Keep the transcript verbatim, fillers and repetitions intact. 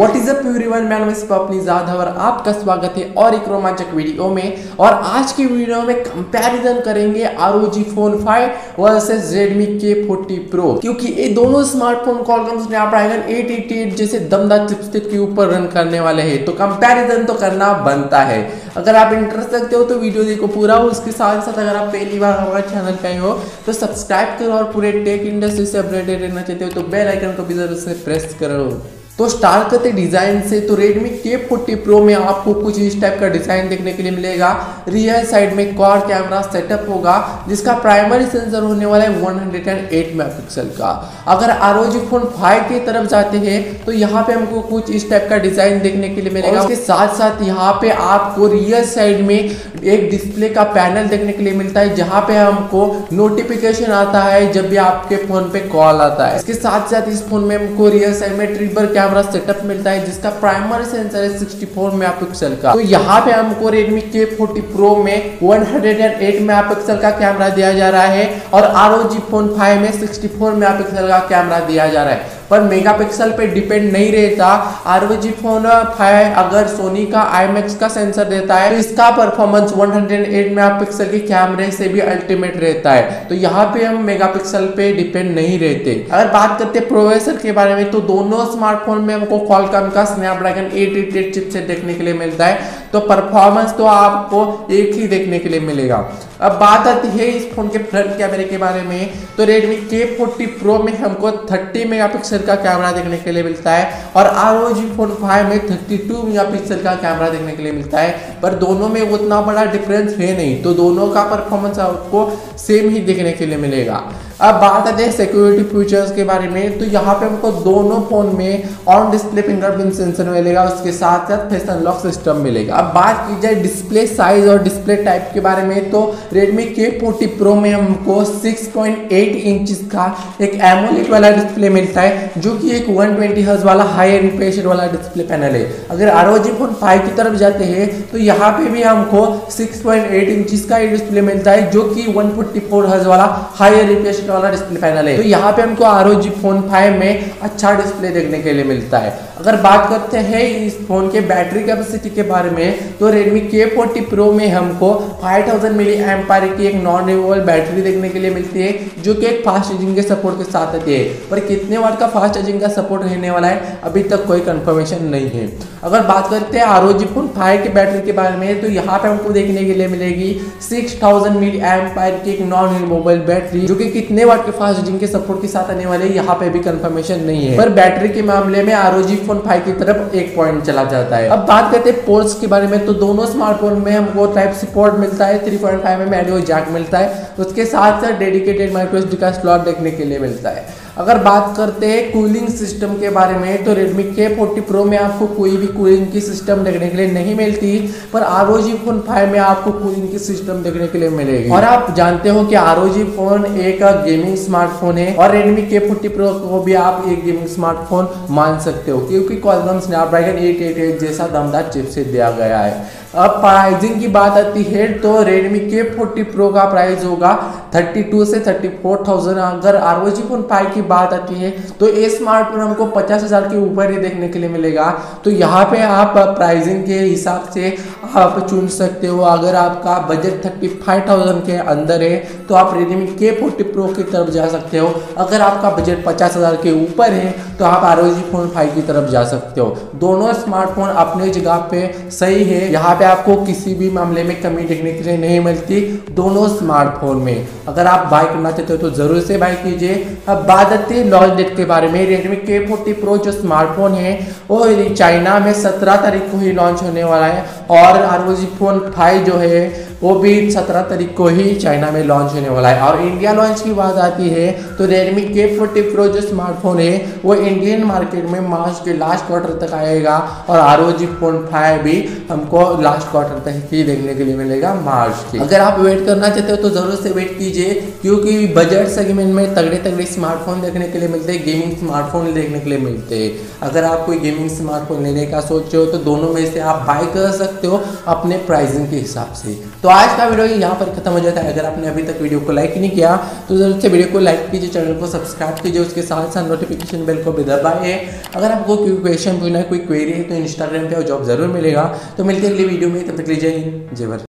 What is up everyone, मैं नाम स्वप्नी जाधव और आपका स्वागत है और एक रोमांचक वीडियो में। और आज की वीडियो में कंपैरिजन करेंगे R O G phone five versus Redmi के फोर्टी Pro, क्योंकि ये दोनों smartphone Qualcomm Snapdragon eight eighty eight जैसे दमदार चिपसेट के ऊपर रन करने वाले हैं, तो कंपैरिजन तो करना बनता है। अगर आप इंटरेस्ट रखते हो तो वीडियो देखो पूरा। उसके साथ साथ अगर आप पहली बार हमारे चैनल पे हो तो सब्सक्राइब करो और पूरे टेक इंडस्ट्री से अपडेटेड रहना चाहते हो तो बेल आइकन को भी जरूर से प्रेस करो। तो स्टार्ट करते डिजाइन से। तो Redmi के फोर्टी Pro में आपको कुछ इस टाइप का डिजाइन देखने के लिए मिलेगा। रियर साइड में क्वाड कैमरा सेटअप होगा जिसका प्राइमरी सेंसर होने वाला है वन हंड्रेड एट मेगापिक्सल का। अगर R O G phone five की तरफ जाते हैं तो यहाँ पे हमको कुछ इस टाइप का डिजाइन देखने के लिए मिलेगा। उसके साथ साथ यहाँ पे आपको रियर साइड में एक डिस्प्ले का पैनल देखने के लिए मिलता है जहाँ पे हमको नोटिफिकेशन आता है जब भी आपके फोन पे कॉल आता है। इसके साथ साथ इस फोन में हमको रियर साइड में ट्रिपल कैमरा सेटअप मिलता है जिसका प्राइमरी सेंसर है सिक्सटी फोर मेगापिक्सल का। तो यहाँ पे हमको Redmi के फोर्टी Pro में वन हंड्रेड एट मेगापिक्सल का कैमरा दिया जा रहा है और R O G phone five में सिक्सटी फोर मेगापिक्सल का कैमरा दिया जा रहा है। पर मेगापिक्सल पे डिपेंड नहीं रहता। R O G phone five अगर सोनी का आई मैक्स का सेंसर देता है तो इसका performance one hundred eight megapixel के कैमरे से भी अल्टीमेट रहता है। तो यहाँ पे हम मेगापिक्सल पे डिपेंड नहीं रहते। अगर बात करते हैं प्रोसेसर के बारे में तो दोनों स्मार्टफोन में हमको Qualcomm का Snapdragon eight eighty eight chipset देखने के लिए मिलता है, तो परफॉर्मेंस तो आपको एक ही देखने के लिए मिलेगा। अब बात आती है इस फोन के फ्रंट कैमरे के बारे में। तो Redmi के फोर्टी Pro में हमको थर्टी मेगापिक्सल का कैमरा देखने के लिए मिलता है और R O G phone five में थर्टी टू मेगापिक्सल का कैमरा देखने के लिए मिलता है। पर दोनों में उतना बड़ा डिफरेंस है नहीं, तो दोनों का परफॉर्मेंस आपको सेम ही देखने के लिए मिलेगा। अब बात आते हैं सिक्योरिटी फीचर्स के बारे में। तो यहाँ पे हमको दोनों फोन में ऑन डिस्प्ले फिंगरप्रिंट सेंसर मिलेगा, उसके साथ साथ फेस अनलॉक सिस्टम मिलेगा। अब बात की जाए डिस्प्ले साइज और डिस्प्ले टाइप के बारे में तो Redmi के फोर्टी Pro में हमको सिक्स पॉइंट एट इंच का एक एमोलेड वाला डिस्प्ले मिलता है जो कि एक वन ट्वेंटी हर्ट्ज वाला हाई रिफ्रेश वाला डिस्प्ले पैनल है। अगर R O G phone five की तरफ जाते हैं तो यहाँ पे भी हमको सिक्स पॉइंट एट इंच का डिस्प्ले मिलता है जो कि वन फोर्टी फोर हर्ट्ज वाला हाई रिफ्रेश वाला डिस्प्ले पैनल है। तो यहाँ पे हमको R O G phone five में अच्छा डिस्प्ले देखने के लिए मिलता है। अगर बात करते हैं इस फोन के बैटरी कैपेसिटी के बारे में तो Redmi के फोर्टी Pro में हमको फाइव थाउजेंड मिली एम्पायर की एक नॉन रिमूवेबल बैटरी देखने के लिए मिलती है जो कि एक फास्ट चार्जिंग के सपोर्ट के साथ आती है। पर कितने वाट का फास्ट चार्जिंग का सपोर्ट रहने वाला है अभी तक कोई कंफर्मेशन नहीं है। अगर बात करते हैं R O G phone five के बैटरी के बारे में तो यहाँ पे हमको देखने के लिए मिलेगी सिक्स थाउजेंड मिली एम्पायर की एक नॉन रिमूवेबल बैटरी जो कि कितने वाट के फास्ट चार्जिंग के सपोर्ट के साथ आने वाले यहाँ पे भी कंफर्मेशन नहीं है। पर बैटरी के मामले में R O G phone five की तरफ एक पॉइंट चला जाता है। अब बात करते हैं पोर्ट्स के बारे में तो दोनों स्मार्टफोन में हमको टाइप सी पोर्ट मिलता है, three point five M M audio jack मिलता है, उसके साथ साथ डेडिकेटेड माइक्रो एस डी का स्लॉट देखने के लिए मिलता है। अगर बात करते हैं कूलिंग सिस्टम के बारे में तो Redmi के फोर्टी Pro में आपको कोई भी कूलिंग की सिस्टम देखने के लिए नहीं मिलती, पर R O G phone five में आपको कूलिंग की सिस्टम देखने के लिए मिलेगी। और आप जानते हो कि आर ओ जी फोन एक गेमिंग स्मार्टफोन है और Redmi के फोर्टी Pro को भी आप एक गेमिंग स्मार्टफोन मान सकते हो क्योंकि Qualcomm Snapdragon eight eighty eight जैसा दमदार चिपसेट दिया गया है। अब प्राइसिंग की बात आती है तो Redmi के फोर्टी Pro का प्राइस होगा थर्टी टू से थर्टी फोर थाउजेंड। अगर R O G phone five की बात आती है तो ये स्मार्टफोन हमको पचास हजार के ऊपर ही देखने के लिए मिलेगा। तो यहाँ पे आप प्राइसिंग के हिसाब से आप चुन सकते हो। अगर आपका बजट थर्टी फाइव थाउजेंड के अंदर है तो आप Redmi के फोर्टी Pro की तरफ जा सकते हो। अगर आपका बजट पचास हजार के ऊपर है तो आप R O G phone five की तरफ जा सकते हो। दोनों स्मार्टफोन अपने जगह पे सही है, यहाँ पे आपको किसी भी मामले में कमी देखने के लिए नहीं मिलती दोनों स्मार्टफोन में। अगर आप बाय करना चाहते हो तो जरूर से बाय कीजिए। अब बात आती है लॉन्च डेट के बारे में। Redmi के फोर्टी Pro जो स्मार्टफोन है वो चाइना में सत्रह तारीख को ही लॉन्च होने वाला है और R O G phone five जो है वो भी सत्रह तारीख को ही चाइना में लॉन्च होने वाला है। और इंडिया लॉन्च की बात आती है तो Redmi के फोर्टी Pro जो स्मार्टफोन है वो इंडियन मार्केट में मार्च के लास्ट क्वार्टर तक आएगा और R O G phone five भी हमको लास्ट क्वार्टर तक ही देखने के लिए मिलेगा मार्च की। अगर आप वेट करना चाहते हो तो जरूर से वेट कीजिए क्योंकि बजट सेगमेंट में तगड़े तगड़े स्मार्टफोन देखने के लिए मिलते हैं, गेमिंग स्मार्टफोन देखने के लिए मिलते हैं। अगर आप कोई गेमिंग स्मार्टफोन लेने का सोच रहे हो तो दोनों में से आप बाय कर सकते हो। अपने प्राइसिंग के हिसाब से। तो आज का वीडियो यहाँ पर खत्म हो जाता है। अगर आपने अभी तक वीडियो को लाइक नहीं किया तो जरूर से वीडियो को लाइक कीजिए, चैनल को सब्सक्राइब कीजिए, उसके साथ साथ नोटिफिकेशन बेल को भी दबाइए। अगर आपको कोई क्वेश्चन पूछना है, कोई क्वेरी है तो इंस्टाग्राम पे जॉब जरूर मिलेगा। तो मिलते हैं अगली वीडियो में, तब तक लीजिए जय भारत।